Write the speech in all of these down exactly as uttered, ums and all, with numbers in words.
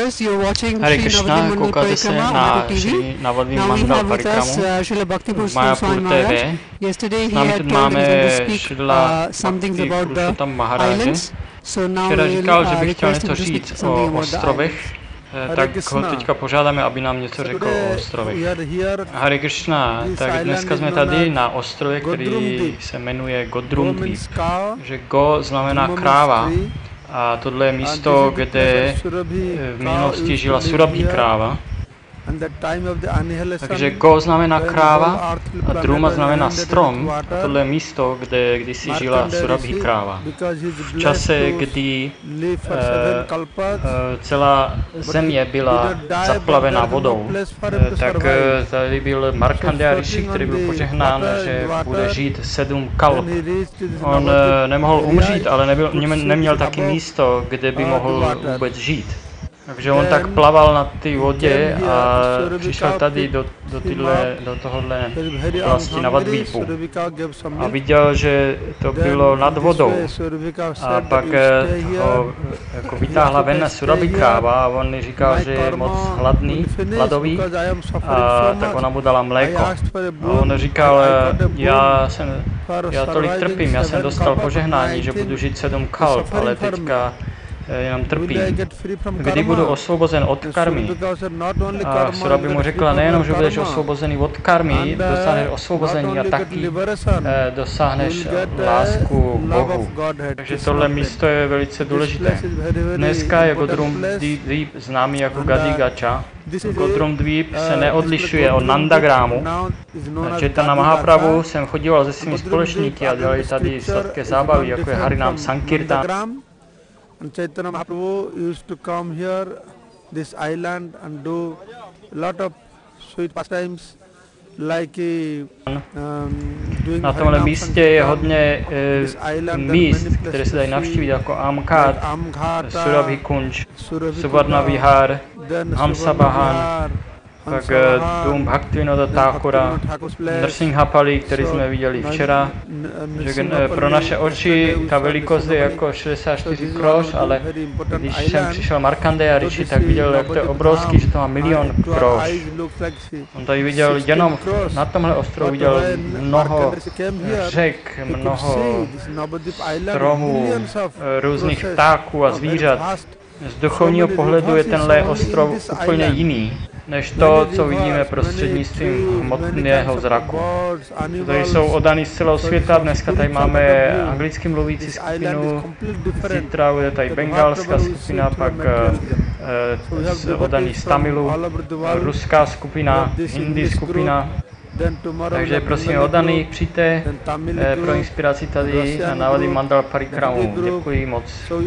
viewers, you're watching Hare Sri Krishna, Navadvip Mandal koukáte se Parikrama na on T V. Sri Navadvip Now we Mandal have with us Parikramu uh, Srila Bhaktipur Mayapur Swami T Maharaj. V. Yesterday S he námi had tu told that he's máme going to speak Šrila uh, some things Bhakti about the Purušottam Maharáže. islands. So now Včera we will říkal, že uh, bych chtěl request him něco to speak říct something o about the ostrovech, islands. eh, tak ho teďka požádáme, aby nám něco řekl o ostrovech. Hare Krishna, tak dneska jsme tady na ostrově, který se jmenuje Godrum Dvip. Že Go znamená kráva a tohle je místo, kde v minulosti žila Surabhi kráva. Takže Go znamená kráva a Druma znamená strom a tohle je místo, kde kdysi žila Surabhi kráva. V čase, kdy uh, uh, celá země byla zaplavená vodou, uh, tak uh, tady byl Markandeya Rishi, který byl požehnán, že bude žít sedm kalp. On uh, nemohl umřít, ale nebyl, neměl taky místo, kde by mohl vůbec žít. Takže on tak plaval na té vodě a přišel tady do, do, tyhle, do tohohle oblasti Navadvípu a viděl, že to bylo nad vodou a pak ho jako vytáhla ven Surabhi kráva a on říkal, že je moc hladný, hladový a tak ona mu dala mléko. A on říkal, já, jsem, já tolik trpím, já jsem dostal požehnání, že budu žít sedm kalp, ale teďka jenom trpí. Kdy budu osvobozen od karmy? A Surabhi mu řekla, nejenom, že budeš osvobozený od karmy, dosáhneš osvobození a taky eh, dosáhneš lásku k Bohu. Takže tohle místo je velice důležité. Dneska je Godrum Dvip známý jako Gadigacha. Godrum Dvip se neodlišuje od Nandagrámu. Chaitanya Mahaprabhu jsem chodil se svými společníky a dělali tady sladké zábavy, jako je Harinam Sankirtan. And Chaitanya Mahaprabhu used to come here, this island, and do a lot of sweet pastimes, like um, doing na tomhle místě je hodně e, míst, které se dají navštívit, jako Amghat, Surabhi Kunj, Suvarna Vihar, Hamsa Bahan, pak dům Bhaktivinoda Thakura, Nrsimhapali, který jsme viděli včera. Že pro naše oči ta velikost je jako šedesát čtyři kroš, ale když jsem přišel Markandeya Rishi, tak viděl, jak to je obrovský, že to má milion kroš. On tady viděl jenom na tomhle ostrovu viděl mnoho řek, mnoho stromů, různých ptáků a zvířat. Z duchovního pohledu je tenhle ostrov úplně jiný než to, co vidíme prostřednictvím hmotného zraku. Tady jsou oddaní z celého světa, dneska tady máme anglicky mluvící skupinu, zítra je tady bengalská skupina, pak uh, oddaní z Tamilu, ruská skupina, hindi skupina. Takže prosím oddaný, přijďte eh, pro inspiraci tady na Navadvip Mandal Parikramu. Děkuji moc.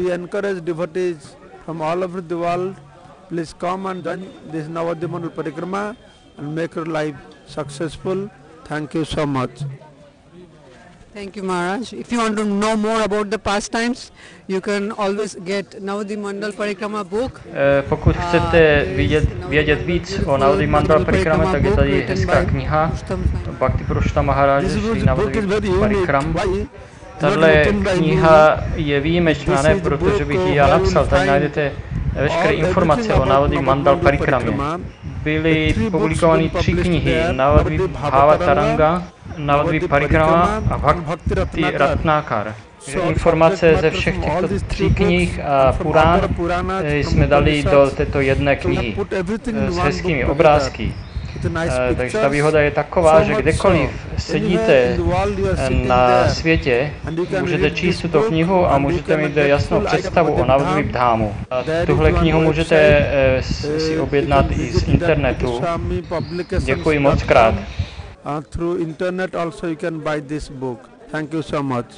From all over the world, please come and join this Navadvip Mandal Parikrama and make your life successful. Thank you so much. Thank you, Maharaj. If you want to know more about the pastimes, you can always get Navadvip Mandal Parikrama book. Eh, pokud chcete vědět, vědět víc o Navadvip Mandal Parikrama, tak je tady hezká kniha Bhakti Purušottam Maharáže Sri Navadvip Parikram. Tahle kniha je výjimečná, ne protože bych ji já napsal, tady najdete veškeré informace o Navadvip Mandal Parikramě. Byly publikovány tři knihy, Navadvip Bhavataranga, Navadvip Parikrama a Bhakti Ratnakar. Informace ze všech těchto tří knih a Purán jsme dali do této jedné knihy s hezkými obrázky. Uh, takže ta výhoda je taková, že kdekoliv sedíte na světě, můžete číst tuto knihu a můžete mít jasnou představu o Navadvip Dhamu. A tuhle knihu můžete uh, si objednat i z internetu. Děkuji moc krát. Through internet also you can buy this book. Thank you so much.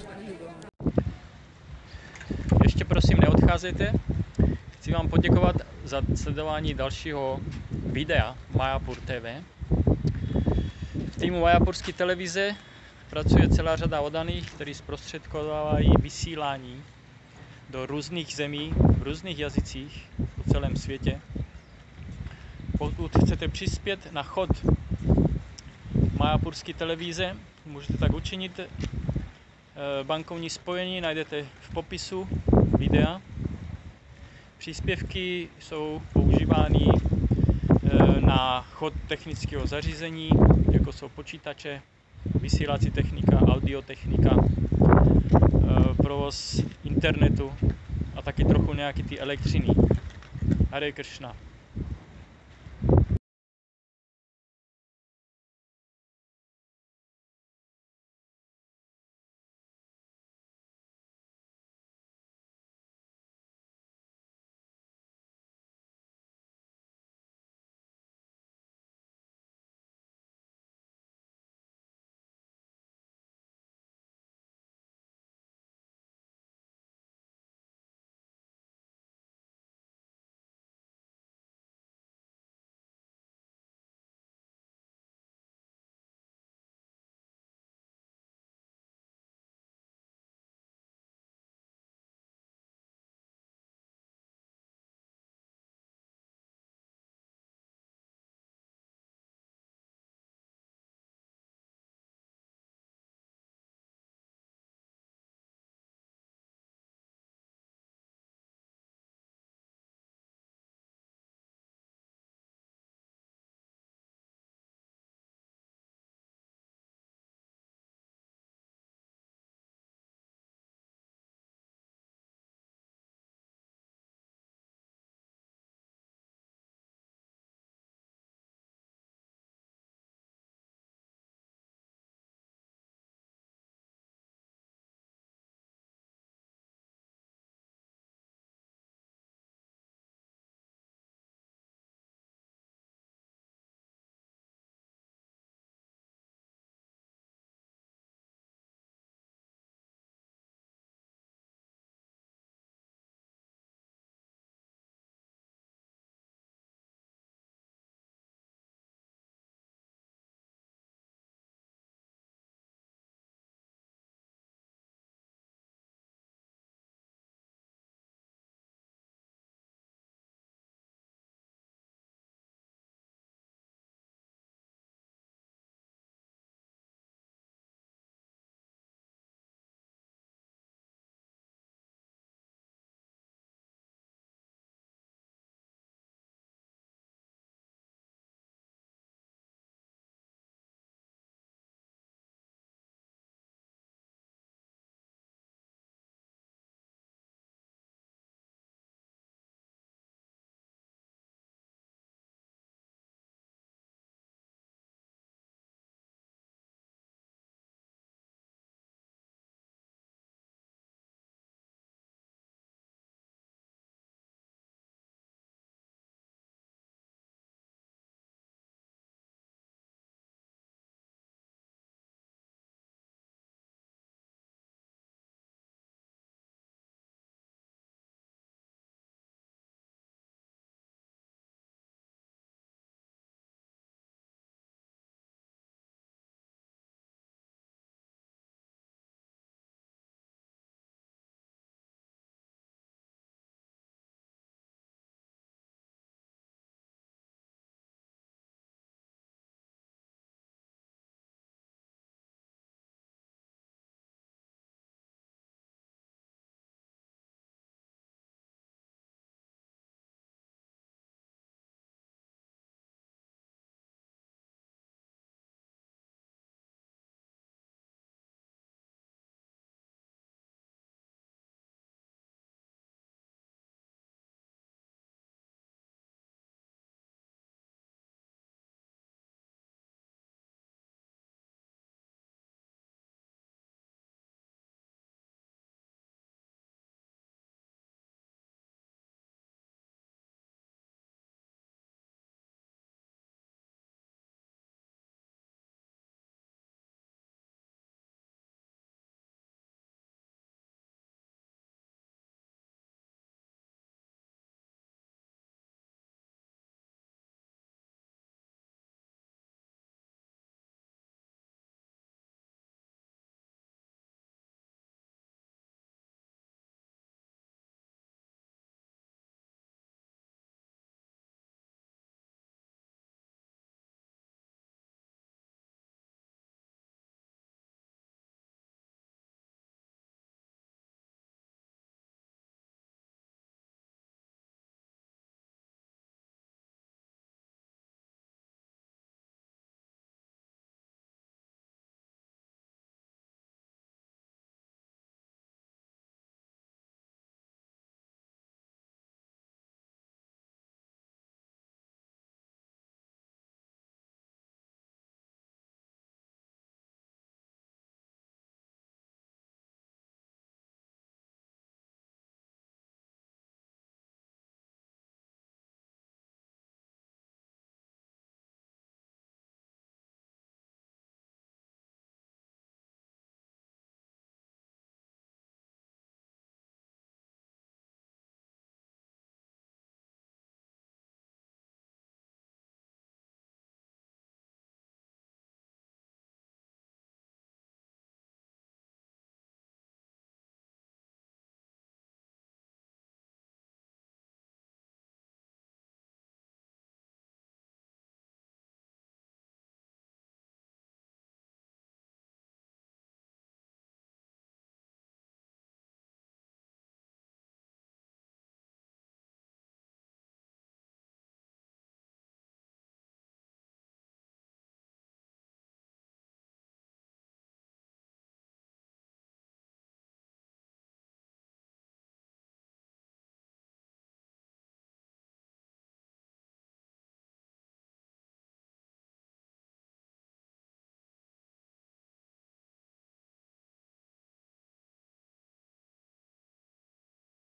Ještě prosím neodcházejte. Chci vám poděkovat za sledování dalšího videa Mayapur T V. V týmu Mayapurské televize pracuje celá řada oddaných, kteří zprostředkovávají vysílání do různých zemí, v různých jazycích po celém světě. Pokud chcete přispět na chod Mayapurské televize, můžete tak učinit. Bankovní spojení najdete v popisu videa. Příspěvky jsou použity používány na chod technického zařízení, jako jsou počítače, vysílací technika, audiotechnika, provoz internetu a taky trochu nějaký ty elektřiny. Hare Kršna.